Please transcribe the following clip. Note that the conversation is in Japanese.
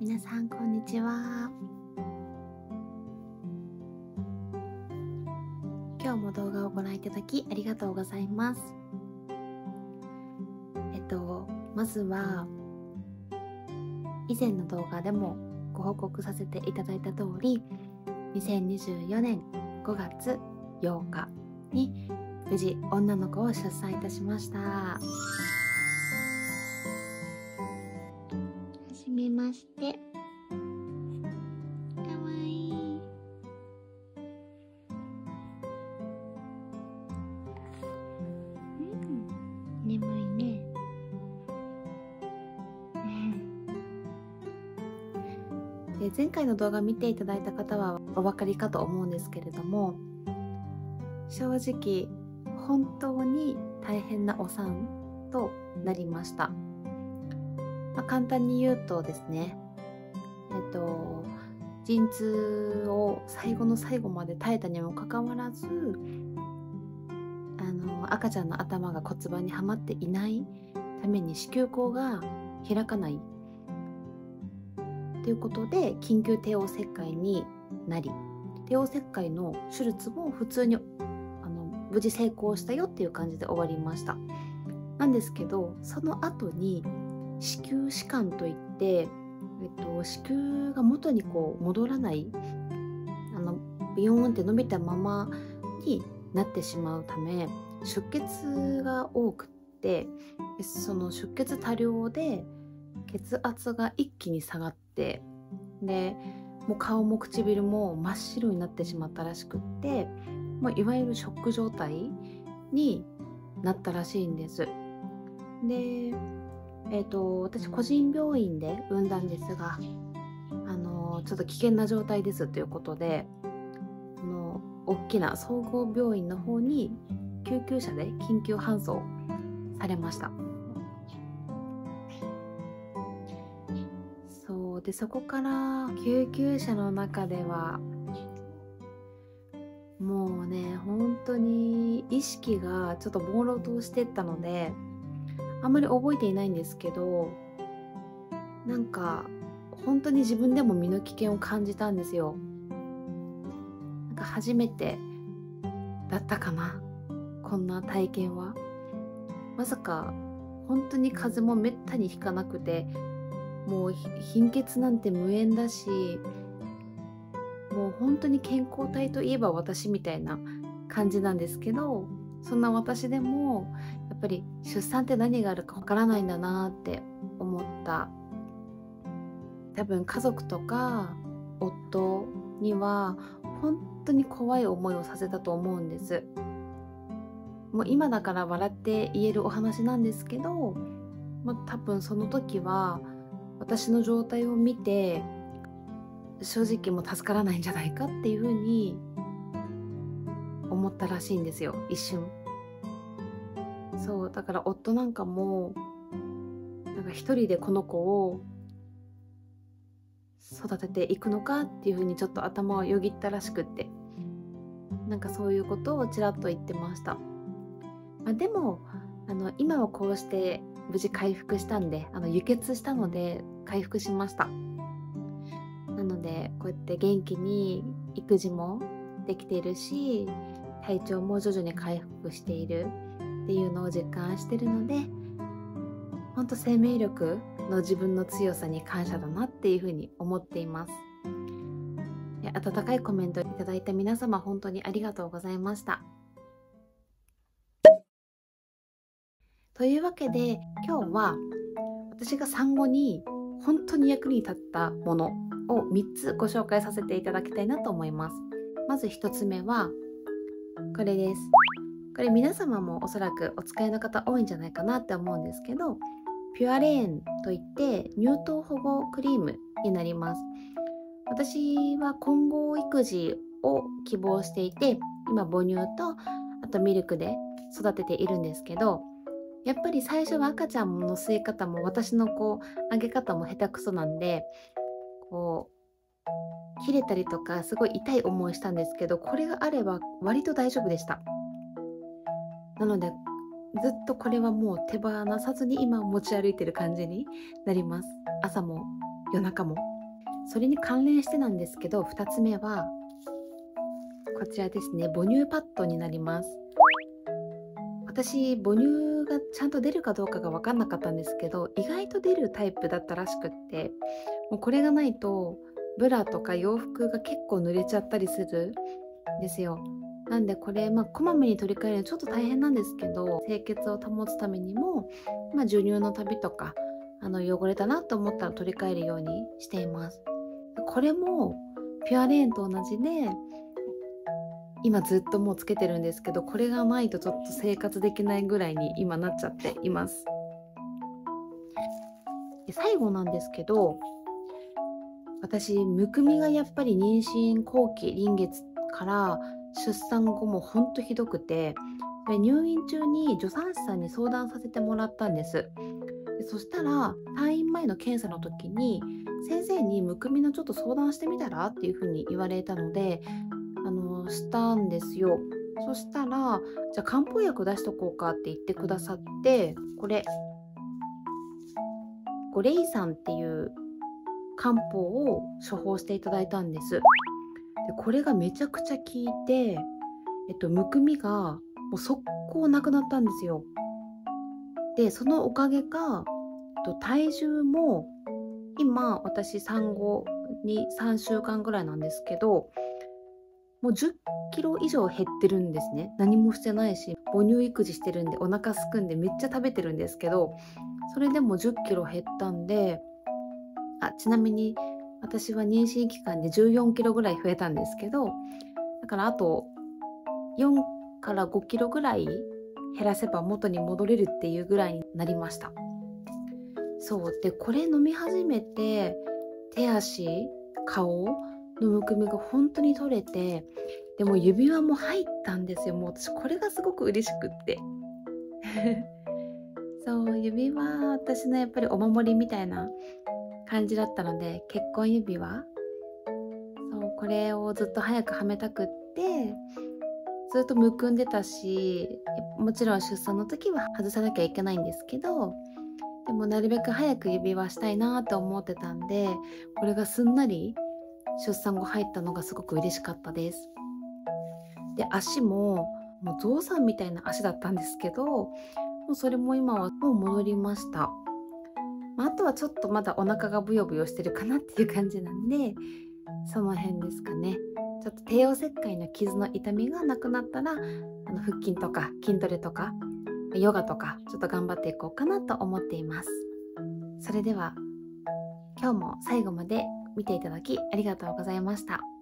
皆さんこんにちは。今日も動画をご覧いただきありがとうございます。まずは以前の動画でもご報告させていただいた通り、2024年5月8日に無事女の子を出産いたしました。はじめまして。かわいい。眠いね。で、前回の動画見ていただいた方はお分かりかと思うんですけれども、正直本当に大変なお産となりました。簡単に言うとですね、陣痛を最後の最後まで耐えたにもかかわらず、赤ちゃんの頭が骨盤にはまっていないために子宮口が開かないということで緊急帝王切開になり、帝王切開の手術も普通に無事成功したよっていう感じで終わりました。なんですけど、その後に子宮弛緩といって、子宮が元に戻らない、ビヨーンって伸びたままになってしまうため、出血が多くって、その出血多量で血圧が一気に下がって、でもう顔も唇も真っ白になってしまったらしくって、いわゆるショック状態になったらしいんです。で、私個人病院で産んだんですが、ちょっと危険な状態ですということで、大きな総合病院の方に救急車で緊急搬送されました。そうで、そこから救急車の中ではもうね、本当に意識がちょっと朦朧としてったのであんまり覚えていないんですけど、なんか本当に自分でも身の危険を感じたんですよ。なんか初めてだったかな、こんな体験は。まさか本当に風邪もめったにひかなくて、もう貧血なんて無縁だし、もう本当に健康体といえば私みたいな感じなんですけど、そんな私でもやっぱり出産って何があるかわからないんだなって思った。多分家族とか夫には本当に怖い思いをさせたと思うんです。もう今だから笑って言えるお話なんですけど、多分その時は私の状態を見て正直もう助からないんじゃないかっていうふうに思ったらしいんですよ、一瞬。そうだから夫なんかもなんか一人でこの子を育てていくのかっていうふうにちょっと頭をよぎったらしくって、なんかそういうことをちらっと言ってました。でも今はこうして無事回復したんで、輸血したので回復しました。なのでこうやって元気に育児もできているし、体調も徐々に回復しているっていうのを実感してるので、本当生命力の自分の強さに感謝だなっていうふうに思っています。温かいコメントいただいた皆様、本当にありがとうございました。というわけで今日は私が産後に本当に役に立ったものを3つご紹介させていただきたいなと思います。まず1つ目はこれです。これ皆様もおそらくお使いの方多いんじゃないかなって思うんですけど、ピュアレーンといって乳頭保護クリームになります。私は混合育児を希望していて、今母乳とあとミルクで育てているんですけど、やっぱり最初は赤ちゃんの吸い方も私のあげ方も下手くそなんで、切れたりとかすごい痛い思いしたんですけど、これがあれば割と大丈夫でした。なのでずっとこれはもう手放さずに今持ち歩いてる感じになります。朝も夜中も。 それに関連してなんですけど、2つ目はこちらですね。母乳パッドになります。私、母乳がちゃんと出るかどうかが分かんなかったんですけど、意外と出るタイプだったらしくって、もうこれがないとブラとか洋服が結構濡れちゃったりするんですよ。なんでこれ、こまめに取り替えるのちょっと大変なんですけど、清潔を保つためにも、授乳の旅とか汚れたなと思ったら取り替えるようにしています。これもピュアレーンと同じで、今ずっともうつけてるんですけど、これがないとちょっと生活できないぐらいに今なっちゃっています。で、最後なんですけど、私むくみがやっぱり妊娠後期臨月から出産後もほんとひどくて、で入院中に助産師さんに相談させてもらったんです。でそしたら退院前の検査の時に先生にむくみのちょっと相談してみたらっていう風に言われたので、したんですよ。そしたら、じゃあ漢方薬出しとこうかって言ってくださって、これゴレイさんっていう漢方を処方していただいたんです。でこれがめちゃくちゃ効いて、むくみがもう速攻なくなったんですよ。でそのおかげか、体重も今私産後に3週間ぐらいなんですけど、もう10キロ以上減ってるんですね。何もしてないし、母乳育児してるんでお腹すくんでめっちゃ食べてるんですけど、それでも10キロ減ったんで、ちなみに私は妊娠期間で14キロぐらい増えたんですけど、だからあと4から5キロぐらい減らせば元に戻れるっていうぐらいになりました。そうで、これ飲み始めて手足顔のむくみが本当に取れて、でも指輪も入ったんですよ。もう私これがすごく嬉しくってそう指輪、私のやっぱりお守りみたいな感じだったので、結婚指輪、そうこれをずっと早くはめたくって、ずっとむくんでたし、もちろん出産の時は外さなきゃいけないんですけど、でもなるべく早く指輪したいなと思ってたんで、これがすんなり出産後入ったのがすごく嬉しかったです。で足ももうゾウさんみたいな足だったんですけど、もうそれも今はもう戻りました。あとはちょっとまだお腹がブヨブヨしてるかなっていう感じなんで、その辺ですかね。ちょっと帝王切開の傷の痛みがなくなったら、腹筋とか筋トレとかヨガとかちょっと頑張っていこうかなと思っています。それでは今日も最後まで見ていただきありがとうございました。